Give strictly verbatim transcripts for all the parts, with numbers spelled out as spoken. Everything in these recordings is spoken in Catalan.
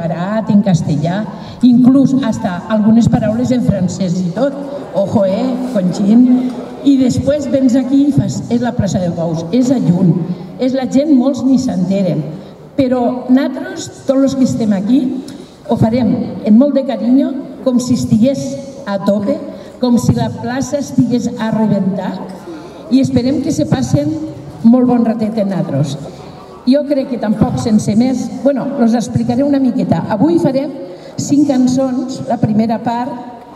preparat en castellà, inclús hasta algunes paraules en francès i tot. Ojo, eh, Conxín. I després vens aquí i fas, és la plaça de Bous, és a Llull, és la gent, molts ni s'enteren. Però nosaltres, tots els que estem aquí, ho farem amb molt de carinyo, com si estigués a tope, com si la plaça estigués a rebentar, i esperem que se passen molt bon ratet en nosaltres. Jo crec que tampoc sense més, bueno, us explicaré una miqueta. Avui farem cinc cançons, la primera part,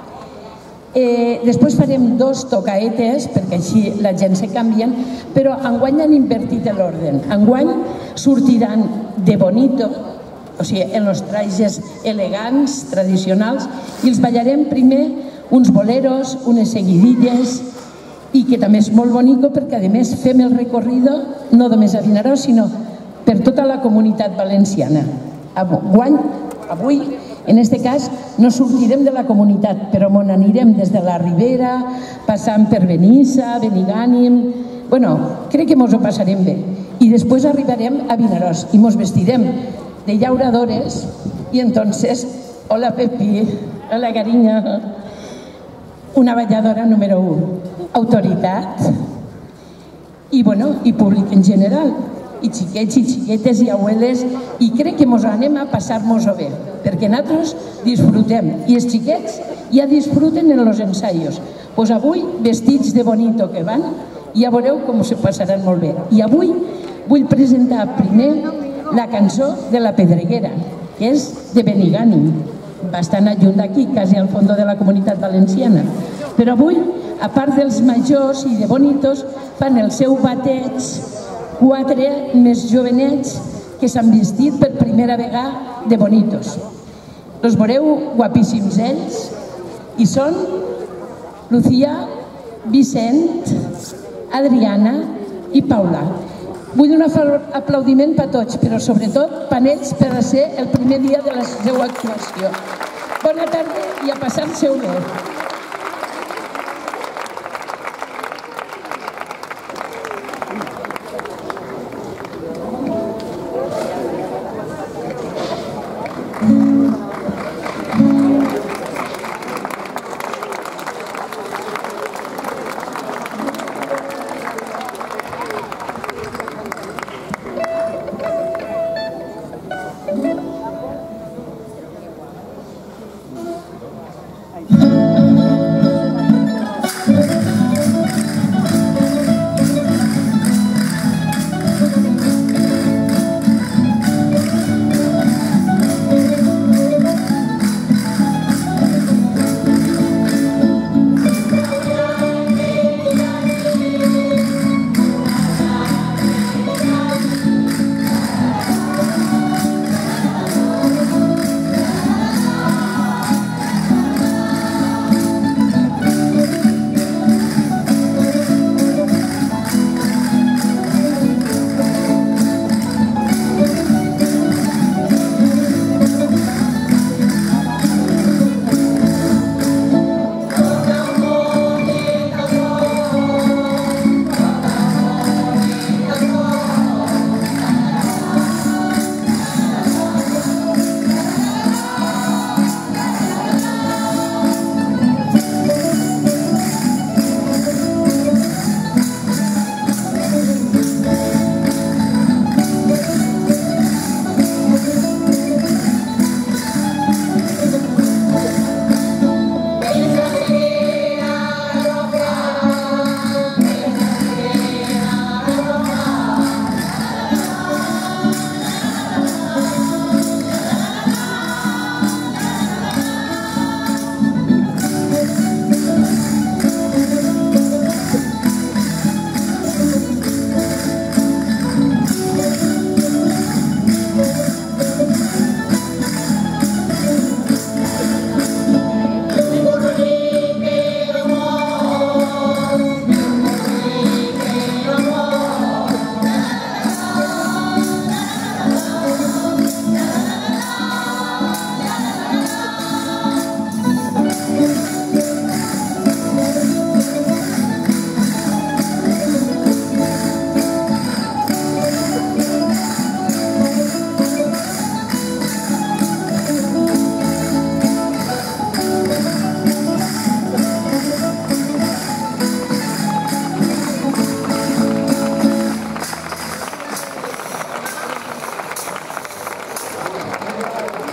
eh, després farem dos tocaetes, perquè així la gent se canvien, però enguany han invertit l'ordre. Enguany sortiran de bonito, o sigui, en els trajes elegants, tradicionals, i els ballarem primer uns boleros, unes seguidilles, i que també és molt bonico perquè a més fem el recorrido no només a Vinaròs sinó per tota la comunitat valenciana. Avui, avui en aquest cas, no sortirem de la comunitat, però on anirem des de la Ribera, passant per Benissa, Benigànim... Bueno, crec que ens ho passarem bé. I després arribarem a Vinaròs i ens vestirem de llauradores i entonces, hola Pepi, hola Carinya, una balladora número un. Autoritat i, bueno, i públic en general, i xiquets i xiquetes i abueles, i crec que mos anem a passar-nos-ho bé, perquè nosaltres disfrutem, i els xiquets ja disfruten en els ensaios. Doncs avui, vestits de bonito que van, ja veureu com se passaran molt bé. I avui vull presentar primer la cançó de la Pedreguera, que és de Benigànim, bastant lluny d'aquí, quasi al fons de la comunitat valenciana. Però avui, a part dels majors i de bonitos, fan el seu bateig quatre més jovenets que s'han vestit per primera vegada de bonitos. Els veureu guapíssims ells, i són Lucía, Vicent, Adriana i Paula. Vull un aplaudiment per tots, però sobretot per ells per ser el primer dia de la seva actuació. Bona tarda i a passar-se-ho bé. Mm-hmm.